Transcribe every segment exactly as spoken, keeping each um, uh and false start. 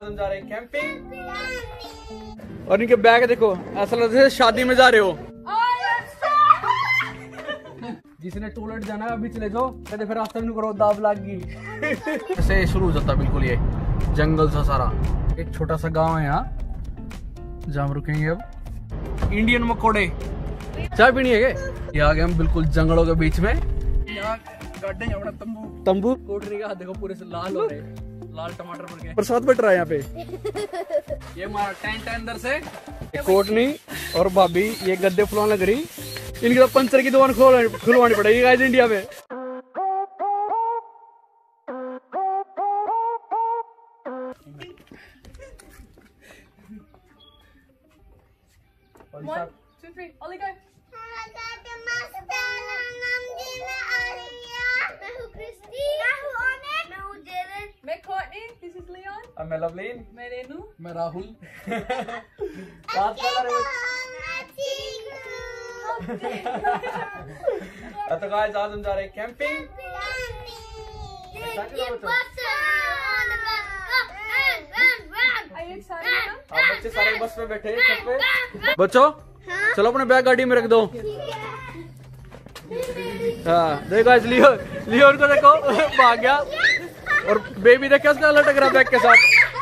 हम जा रहे हैं कैंपिंग और इनके बैग देखो, ऐसा लगता है शादी में जा रहे हो। जिसने टॉयलेट जाना है अभी चले जाओ, कहते फिर रास्ते में करो दाब लागी। ऐसे शुरू हो जाता बिल्कुल ये जंगल सा सारा। एक छोटा सा गांव है यहाँ जहाँ हम रुकेंगे अब। इंडियन मकोड़े चाय पीनी है क्या? ये आ गए हम बिल्कुल जंगलों के बीच में। यहाँ गाड़े अपना तंबू तंबू कोटनी का देखो पूरे से लाल हो रहे, लाल टमाटर पड़ गए। बरसात बट रहा है यहाँ पे। ये हमारा टेंट है अंदर से। कोटनी और भाभी ये गद्दे फुलाने लग रही। इनकी तो पंचर की दुकान खुलवानी पड़ेगी गाइस इंडिया में। One, two, three, Ollie, go. मैं Courtney, this is Leon. मैं Loveleen. मैं रेनू. मैं राहुल. बात कर रहे हो? तो गाइस आज हम जा रहे हैं कैंपिंग। Are you excited? आप बच्चे सारे बस में बैठे हैं छत पे। बच्चों चलो अपने बैग गाड़ी में रख दो। हाँ देखो गाइस लियोन लियोन को देखो भाग गया और बेबी देखो उसका लटक रहा बैग के साथ।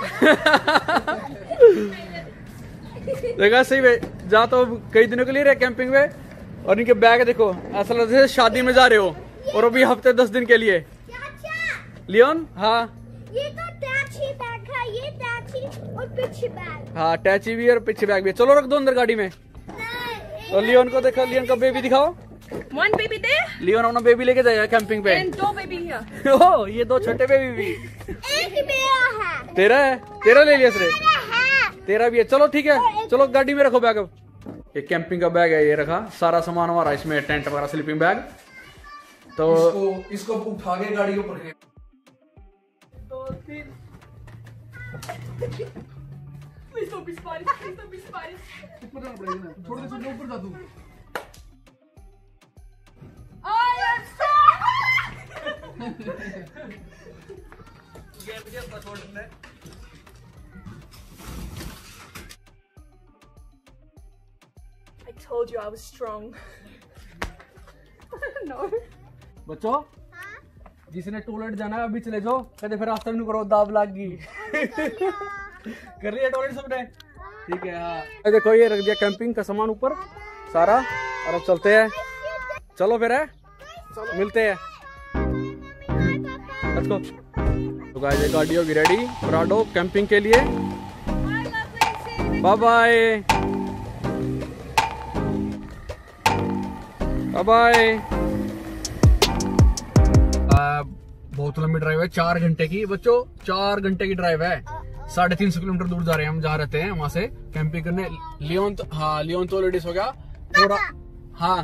देखा सही में जा तो कई दिनों के लिए रहे कैंपिंग में और इनके बैग देखो, ऐसा लगता है शादी में जा रहे हो और अभी हफ्ते दस दिन के लिए। लियोन हाँ ये तो टैची बैग है, ये टैची और पीछे बैग। हाँ टैची भी और पीछे बैग भी। चलो रख दो अंदर गाड़ी में। और लियोन को देखो, लियोन का बेबी दिखाओ। One baby there. लियोन अपना बेबी लेके जाएगा कैंपिंग पे। And two baby here. ओह ये दो छोटे बेबी भी। एक मेरा है। तेरा है? तेरा ले लिया इसने? तेरा भी है। चलो ठीक है, चलो गाड़ी में रखो बैग। अब ये कैंपिंग का बैग है, ये रखा सारा सामान हमारा इसमें, टेंट वगैरह स्लीपिंग बैग। तो इसको इसको उठा के गाड़ी के ऊपर रखें। दो तीन। Please don't be spicy. Please don't be spicy. ऊपर जाना पड़ेगा ना, छोड़ दे छोड़ दे ऊपर जा तू। I am strong. I told you I was strong. No. बच्चों जिसने टॉयलेट जाना है अभी चले जाओ, कहते फिर रास्ते में करो दाब लागी। कर लिया टॉयलेट सबने? ठीक है हाँ। देखो ये रख दिया कैंपिंग का सामान ऊपर सारा और अब चलते हैं। चलो फिर है मिलते हैं। Let's go. तो गाइस ये गाड़ी होगी रेडी प्राडो कैंपिंग के लिए। Bye bye bye bye. बहुत लंबी ड्राइव है, चार घंटे की। बच्चों चार घंटे की ड्राइव है, साढ़े तीन सौ किलोमीटर दूर जा रहे हैं हम, जहाँ रहते हैं वहां से कैंपिंग करने। लियोन तो हाँ लियोन तो ऑलरेडी हो गया थोड़ा। हाँ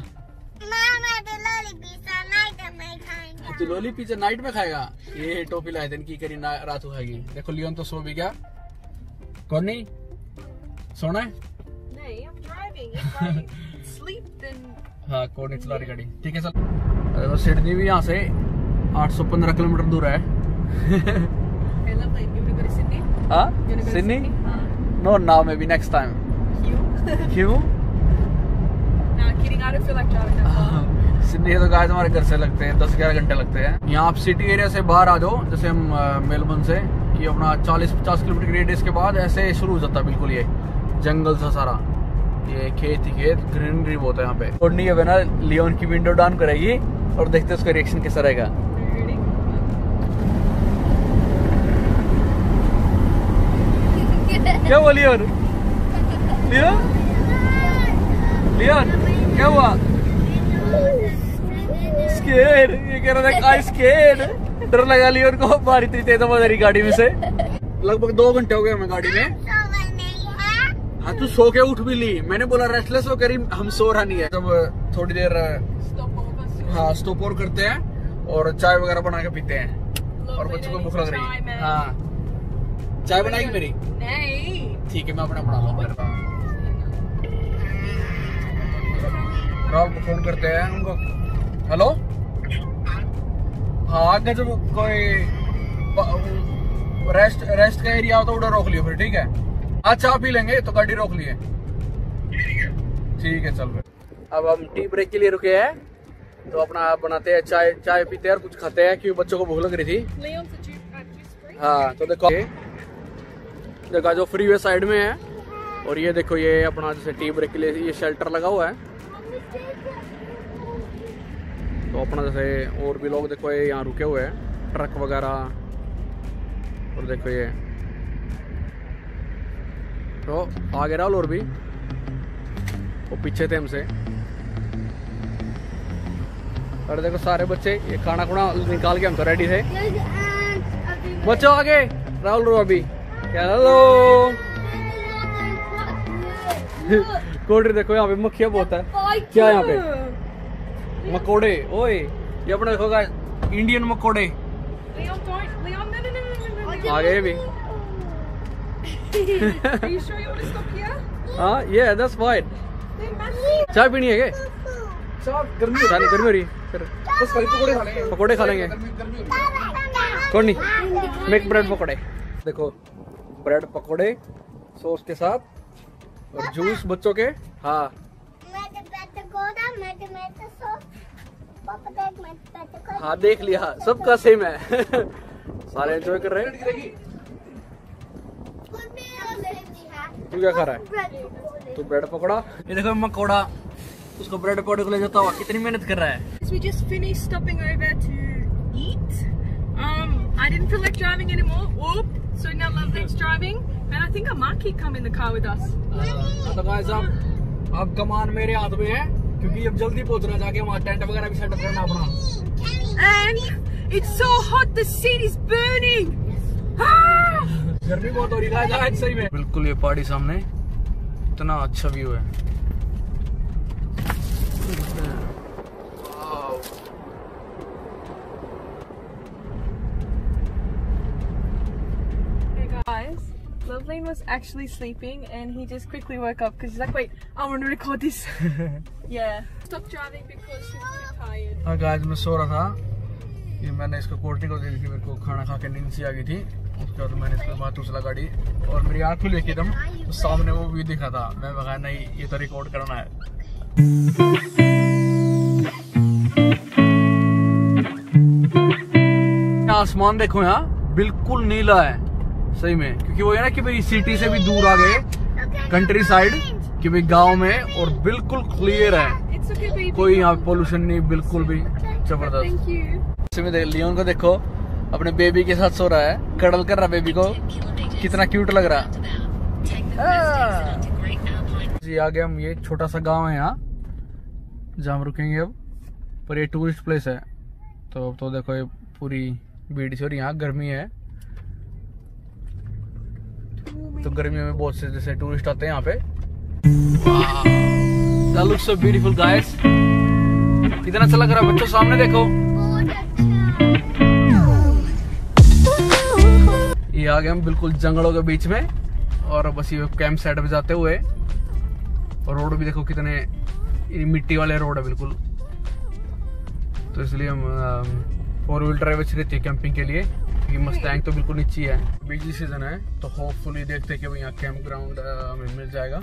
तो लोली पिज्जा नाइट में खाएगा। ये टोपी लाए थे इनकी करी रात को खाएगी। देखो लियोन तो सो भी गया। कॉर्नी सोना है? नहीं, I'm driving. If I sleep then. हाँ कॉर्नी चला रही गाड़ी। ठीक है चल। सिडनी भी यहाँ से आठ सौ पंद्रह किलोमीटर दूर है। I love that. You wanna go to Sydney? हाँ You wanna go to Sydney? हाँ. No now maybe next time. क्यों? क्यों? Nah, kidding. I don't feel like driving that far. Sydney तो गाइस हमारे घर से लगते हैं दस ग्यारह घंटे लगते हैं। यहाँ आप सिटी एरिया से बाहर आ जाओ, जैसे हम मेलबर्न से, ये अपना चालीस पचास किलोमीटर की रेडियस के बाद ऐसे शुरू हो जाता है बिल्कुल ये जंगल सा सारा। ये खेत ही खेत, ग्रीनरी बहुत है यहाँ पे। कोर्टनी के बिना लियोन की विंडो डाउन करेगी और देखते हैं उसका रिएक्शन कैसा रहेगा। क्या हुआ लियोन? लियोन लियोन क्या हुआ? स्केर्ड। ये कह रहा था आई स्केर्ड। डर लगा लियोन को। बारी इतनी तेज आवाज आ रही गाड़ी में से। लगभग दो घंटे हो गए हमें गाड़ी में। हाँ तू सो के उठ भी ली, मैंने बोला रेस्टलेस हो करी, हम सो रहा नहीं है। जब थोड़ी देर हाँ स्टॉप ओवर करते हैं और चाय वगैरह बना के पीते हैं और बच्चों को भूख लग रही है। हाँ चाय बनाएगी मेरी? नहीं ठीक है मैं अपना बना लूँ। राहुल को फोन करते हैं उनको। हेलो हाँ आगे जब कोई रेस्ट रेस्ट का एरिया हो तो उधर रोक लियो फिर, ठीक है। आज चाय पी लेंगे तो गाड़ी रोक लिए, ठीक है चल फिर। अब हम टी ब्रेक के लिए रुके हैं, तो अपना बनाते हैं चाय, चाय पीते हैं और कुछ खाते हैं क्योंकि बच्चों को भूख लग रही थी। हाँ तो देखो जगह जो फ्री वे साइड में है, और ये देखो ये अपना जैसे टी ब्रेक के लिए ये शेल्टर लगा हुआ है। तो अपना जैसे और भी लोग देखो ये यहाँ रुके हुए हैं, ट्रक वगैरह, और देखो ये तो आगे रहा और भी वो पीछे थे हमसे। और देखो सारे बच्चे ये खाना खुना निकाल के हम तो रेडी थे। बच्चों आगे राहुल रो अभी क्या हेलो कोटरी देखो यहाँ पे मक्खियाँ बहुत है। क्या यहाँ पे मकोड़े, ओए ये अपने देखो गाइस इंडियन मकोड़े आगे भी। हाँ ये दैट्स फाइन। चाय पीनी है क्या? गर्मी गर्मी हो रही फिर बस पकौड़े खा लेंगे, पकौड़े खा लेंगे। कोर्टनी मेक ब्रेड पकौड़े, देखो ब्रेड पकौड़े सॉस के साथ और जूस बच्चों के। हाँ हाँ देख लिया सबका सेम है सारे एंजॉय कर रहे हैं। तू क्या खा रहा है? तू ब्रेड पकौड़ा। ये देखो मकोड़ा उसको ब्रेड पकौड़े को ले जाता हुआ कितनी मेहनत कर रहा है। We just finished stopping over to eat. Um, I didn't feel like driving anymore. Whoop. So now Loveleen's driving, and I think I might keep come in the car with us. तो guys अब अब कमान मेरे हाथ में है क्योंकि अब जल्दी पहुंचना, जाके वहाँ टेंट वगैरह भी सेटअप करना अपना। And it's so hot, the seat is burning. गर्मी बहुत हो रही है आज सही में। बिल्कुल ये पहाड़ी सामने इतना अच्छा व्यू है। Hey guys, Loveleen was actually sleeping and he just quickly woke up because he's like, wait, I want to record this. Yeah. Stop driving because she was too tired. हाँ गाइस मैं सो रहा था, ये मैंने इसको कोर्टनी को दे दी थी, मेरे को खाना खा के नींद सी आ गई थी। उसके बाद मैंने इसके बाद दूसरा गाड़ी और मेरी आँख खुली एकदम तो सामने वो व्यू दिखा था। मैं कहा नहीं ये तो रिकॉर्ड करना है। आसमान देखो यहाँ बिल्कुल नीला है सही में, क्योंकि वो है ना कि भाई सिटी से भी दूर आ गए कंट्री साइड कि भाई गांव में, और बिल्कुल क्लियर है, कोई यहाँ पोल्यूशन नहीं, बिल्कुल भी जबरदस्त। लियोन को देखो अपने बेबी के साथ सो रहा है, कडल कर रहा बेबी को, कितना क्यूट लग रहा जी। आगे हम ये छोटा सा गांव है यहाँ जहाँ हम रुकेंगे अब, पर ये टूरिस्ट प्लेस है। तो तो देखो ये पूरी भीड़ से, और यहाँ गर्मी है तो गर्मियों में बहुत से जैसे टूरिस्ट आते हैं यहाँ पे। That looks so beautiful guys। कितना अच्छा लग रहा है बच्चों, सामने देखो ये आ गए हम बिल्कुल जंगलों के बीच में, और बस ये कैंप सेट पे जाते हुए, और रोड भी देखो कितने मिट्टी वाले रोड है बिल्कुल। तो इसलिए हम फोर व्हील ड्राइव अच्छी रहती है कैंपिंग के लिए, क्योंकि मस्टैंग तो बिल्कुल नीचे है। बिजी सीजन है तो होपफुली देखते हैं कि यहाँ कैंप ग्राउंड हमें मिल जाएगा।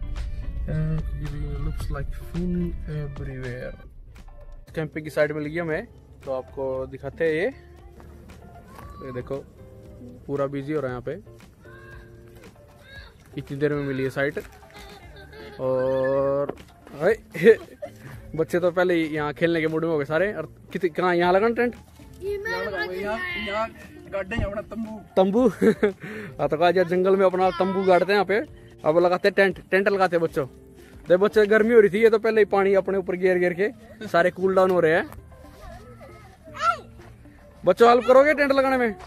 Looks like full everywhere. Camping की साइड में लगी हमें, तो आपको दिखाते हैं ये, ये देखो पूरा बिजी हो रहा है यहाँ पे। इतनी देर में मिली है साइट, और बच्चे तो पहले यहाँ खेलने के मूड में हो गए सारे। और कितने कहाँ यहाँ लगा टेंट, तंबू हाँ तो कहा जंगल में अपना तंबू गाड़ते हैं यहाँ पे। अब लगाते टेंट, टेंट लगाते बच्चों। देख बच्चे गर्मी हो रही थी, ये तो पहले ही पानी अपने ऊपर गिर गिर के सारे कूल डाउन हो रहे हैं। बच्चों हेल्प करोगे टेंट लगाने में?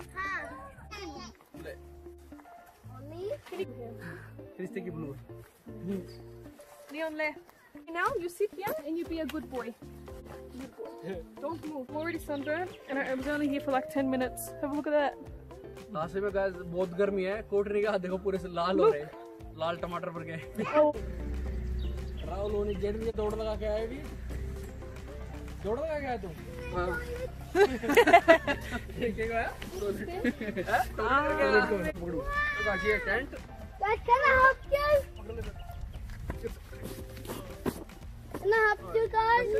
Leon left. Now you sit here and you be a good boy. Don't move. I'm already sunburned and I was only here for like ten minutes. Have a look at that. Last में guys बहुत गर्मी है। कोटनी का देखो पूरे से लाल हो रहे हैं, लाल टमाटर पर गए। राहुल होने जेट में दौड़ लगा के आए भी, दौड़ लगा के आए तुम? हाँ tent Can I help you? Can I help you guys?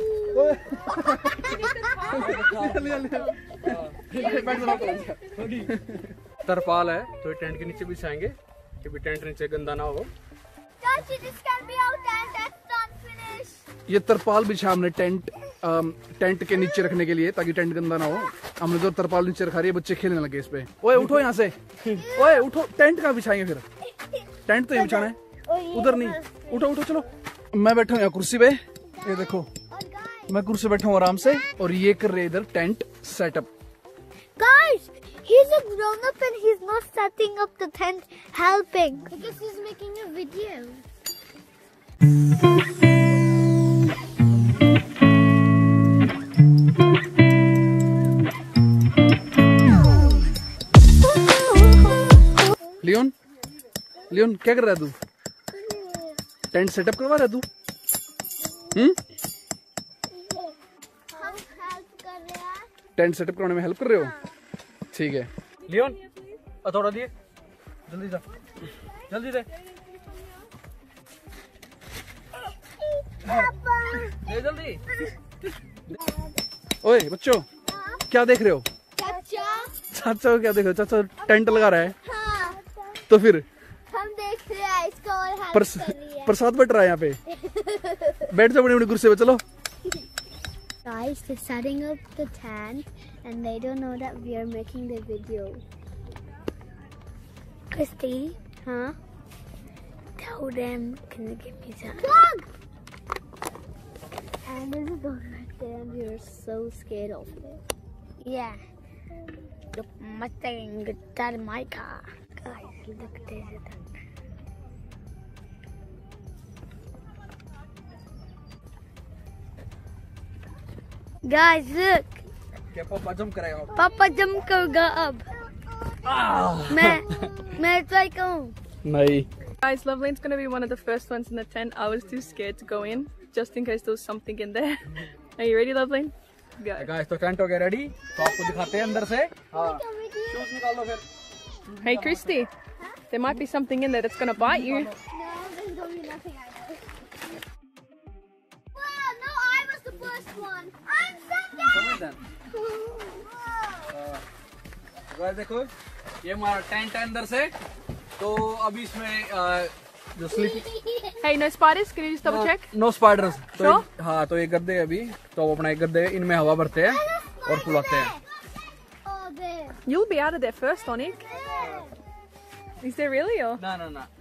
तरपाल है तो टेंट के नीचे बिछाएंगे कि भी टेंट नीचे गंदा ना हो। Don't you just can be out and that's not finished. ये तरपाल बिछा हमने टेंट अम, टेंट के नीचे रखने के लिए ताकि टेंट गंदा ना हो। हमने तो तरपाल नीचे रखा रही है, बच्चे खेलने लगे इस पे। ओए उठो यहाँ से, ओए उठो। टेंट कहाँ बिछाएंगे फिर? टेंट तो ये बिछाना है, उधर नहीं। उठो उठो चलो। मैं बैठा हूँ यहाँ कुर्सी पे, ये देखो मैं कुर्सी बैठा हूँ आराम से, और ये कर रहे इधर tent setup. Guys, he's a grown up and he's not setting up the tent helping. Because he's making a video. Leon, Leon क्या कर रहा है तू? टेंट सेटअप करवा रहा है तू? हम्म? हम help कर रहे हैं। टेंट सेटअप करवाने में हेल्प कर रहे हो? ठीक है। लियोन थोड़ा दिए, जल्दी जा, जल्दी दे, दे जल्दी। ओए बच्चों क्या देख रहे हो? चाचा, चाचा को क्या देख रहे हो? चाचा टेंट लगा रहा है, हाँ, तो फिर हम देख रहे हैं इसको और help परस, कर रही है। प्रसाद बट रहा है यहाँ पे। बैठ जाओ बड़ी बड़ी कुर्सी पे, चलो। Guys, they're setting up the tent and they don't know that we are making the video. Christy, huh? Tell them, can you give me some? Plug! And there's a dog right there and we are so scared of it. Yeah. Look, my thing, that in my car. Guys, look, there's a dog. Guys, look. क्या पापा jump करेगा? पापा jump करेगा अब। मैं मैं try करूँ। नहीं। Guys, Loveleen's gonna be one of the first ones in the tent. I was too scared to go in, just in case there was something in there. Are you ready, Loveleen? Go. Guys तो tent हो गया ready, तो आपको दिखाते हैं अंदर से। हाँ, शूज निकाल लो फिर। Hey, Christy, there might be something in there that's gonna bite you. No, there's gonna be nothing I know. Wow, no, I was the first one. I'm second. Guys देखो ये हमारा टेंट है अंदर से, तो अभी इसमें अ, जो sleep Hey, no spiders? Can you just double check? No spiders. तो Sure? ये- हाँ तो ये गद्दे अभी तो अपना एक गद्दे इनमें हवा भरते हैं और फुलाते हैं। Oh, there. You'll be out of there first, Onik. Is there really? Or? ना ना ना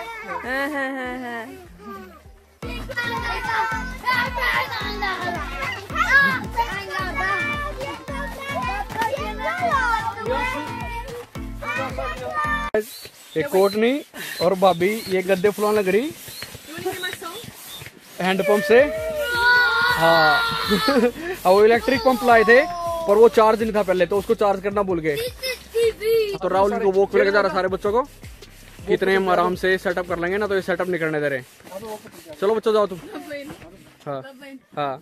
ये कोर्टनी और भाभी ये गद्दे फुलाने लग रही You want to hear my song? Hand pump से। हाँ अब वो इलेक्ट्रिक पंप लाए थे पर वो चार्ज नहीं था पहले, तो उसको चार्ज करना भूल गए। तो राहुल इनको वॉक पे लेके जा रहा सारे बच्चों को, कितने हम आराम से सेटअप कर लेंगे ना, तो ये सेटअप नहीं करने दे रहे। चलो बच्चों जाओ तुम। Loveleen. हाँ Loveleen. हाँ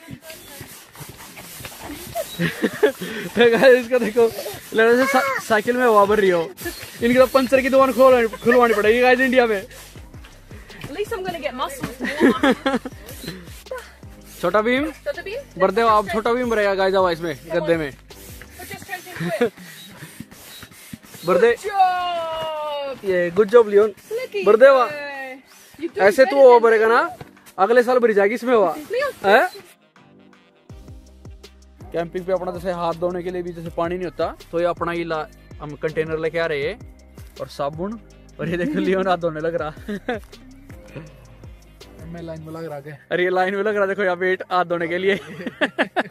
इसका देखो लग रहा है सा, साइकिल में हवा भर रही हो। इनकी तो पंचर की दुकान खोल खुलवानी पड़ेगी गाइस इंडिया में। At least I'm gonna get muscles to walk on. छोटा भीम Dr. Bean? बरदे आप छोटा भीम रहेगा गाइस हवा इसमें गद्दे में। Put your strength into it. बरदे Job! ये good job Leon. Look at बरदे हवा you. You're doing ऐसे better तू हवा than भरेगा ना, अगले साल भरी जाएगी इसमें हवा। हैं? कैंपिंग पे अपना जैसे हाथ धोने के लिए भी जैसे पानी नहीं होता, तो ये अपना ये ला हम कंटेनर लेके आ रहे हैं और साबुन, और ये देखो लियोन हाथ धोने लग रहा। मैं लाइन में लग रहा है। अरे ये लाइन में लग रहा देखो यहाँ पे हाथ धोने के लिए।